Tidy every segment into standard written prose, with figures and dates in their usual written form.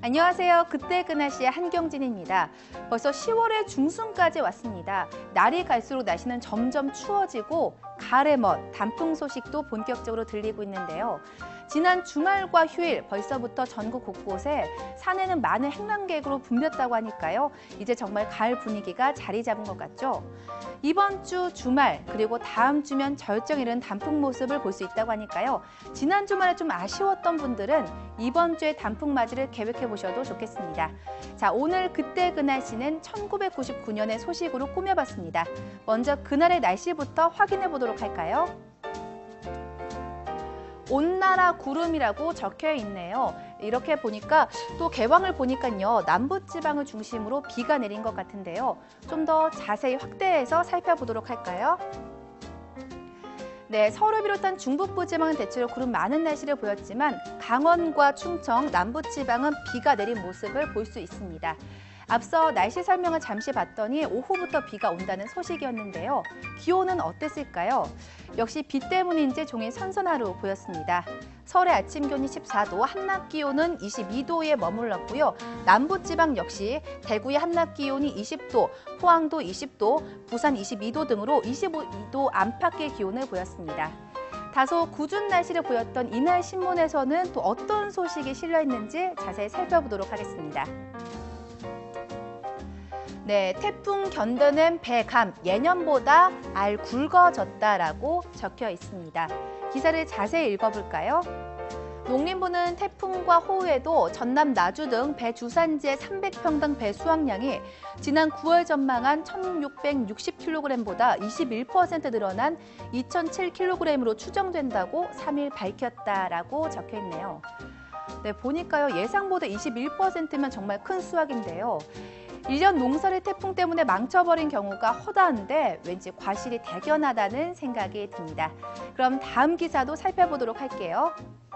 안녕하세요. 그때 그 날씨의 한경진입니다. 벌써 10월의 중순까지 왔습니다. 날이 갈수록 날씨는 점점 추워지고 가을의 멋, 단풍 소식도 본격적으로 들리고 있는데요. 지난 주말과 휴일 벌써부터 전국 곳곳에 산에는 많은 행랑객으로 붐볐다고 하니까요. 이제 정말 가을 분위기가 자리 잡은 것 같죠? 이번 주 주말 그리고 다음 주면 절정 이른 단풍 모습을 볼 수 있다고 하니까요. 지난 주말에 좀 아쉬웠던 분들은 이번 주에 단풍 맞이를 계획해 보셔도 좋겠습니다. 자, 오늘 그때 그 날씨는 1999년의 소식으로 꾸며봤습니다. 먼저 그날의 날씨부터 확인해 보도록 할까요? 온나라 구름이라고 적혀 있네요. 이렇게 보니까 또 개방을 보니까요. 남부지방을 중심으로 비가 내린 것 같은데요. 좀 더 자세히 확대해서 살펴보도록 할까요? 네, 서울을 비롯한 중북부 지방은 대체로 구름 많은 날씨를 보였지만 강원과 충청, 남부지방은 비가 내린 모습을 볼 수 있습니다. 앞서 날씨 설명을 잠시 봤더니 오후부터 비가 온다는 소식이었는데요. 기온은 어땠을까요? 역시 비 때문인지 종일 선선하루 보였습니다. 서울의 아침 기온이 14도, 한낮 기온은 22도에 머물렀고요. 남부지방 역시 대구의 한낮 기온이 20도, 포항도 20도, 부산 22도 등으로 22도 안팎의 기온을 보였습니다. 다소 궂은 날씨를 보였던 이날 신문에서는 또 어떤 소식이 실려 있는지 자세히 살펴보도록 하겠습니다. 네, 태풍 견뎌낸 배감, 예년보다 알 굵어졌다라고 적혀 있습니다. 기사를 자세히 읽어볼까요? 농림부는 태풍과 호우에도 전남 나주 등 배 주산지의 300평당 배 수확량이 지난 9월 전망한 1,660kg보다 21% 늘어난 2,007kg으로 추정된다고 3일 밝혔다라고 적혀 있네요. 네, 보니까요, 예상보다 21%면 정말 큰 수확인데요. 1년 농사를 태풍 때문에 망쳐버린 경우가 허다한데 왠지 과실이 대견하다는 생각이 듭니다. 그럼 다음 기사도 살펴보도록 할게요.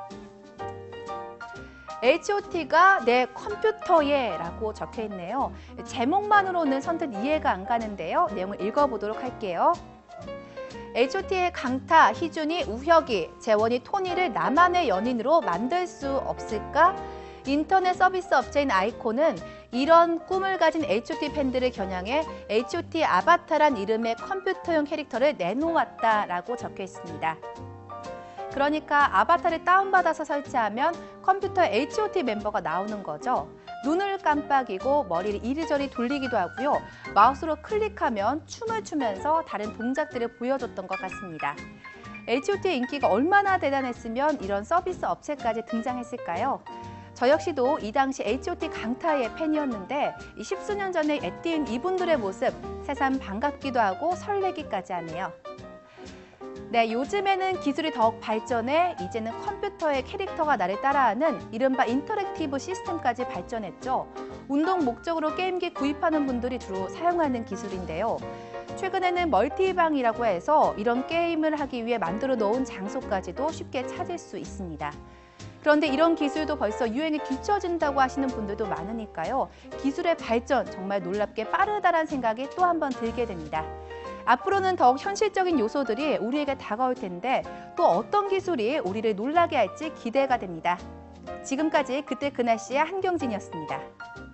HOT가 내 컴퓨터에 라고 적혀 있네요. 제목만으로는 선뜻 이해가 안 가는데요. 내용을 읽어보도록 할게요. HOT의 강타, 희준이, 우혁이, 재원이, 토니를 나만의 연인으로 만들 수 없을까? 인터넷 서비스 업체인 아이콘은 이런 꿈을 가진 HOT 팬들을 겨냥해 HOT 아바타란 이름의 컴퓨터용 캐릭터를 내놓았다라고 적혀 있습니다. 그러니까 아바타를 다운받아서 설치하면 컴퓨터에 HOT 멤버가 나오는 거죠. 눈을 깜빡이고 머리를 이리저리 돌리기도 하고요. 마우스로 클릭하면 춤을 추면서 다른 동작들을 보여줬던 것 같습니다. HOT의 인기가 얼마나 대단했으면 이런 서비스 업체까지 등장했을까요? 저 역시도 이 당시 HOT 강타의 팬이었는데 10수년 전에 애띠인 이분들의 모습 새삼 반갑기도 하고 설레기까지 하네요. 네, 요즘에는 기술이 더욱 발전해 이제는 컴퓨터의 캐릭터가 나를 따라하는 이른바 인터랙티브 시스템까지 발전했죠. 운동 목적으로 게임기 구입하는 분들이 주로 사용하는 기술인데요. 최근에는 멀티방이라고 해서 이런 게임을 하기 위해 만들어 놓은 장소까지도 쉽게 찾을 수 있습니다. 그런데 이런 기술도 벌써 유행에 뒤처진다고 하시는 분들도 많으니까요. 기술의 발전 정말 놀랍게 빠르다는 생각이 또 한 번 들게 됩니다. 앞으로는 더욱 현실적인 요소들이 우리에게 다가올 텐데 또 어떤 기술이 우리를 놀라게 할지 기대가 됩니다. 지금까지 그때 그 날씨의 한경진이었습니다.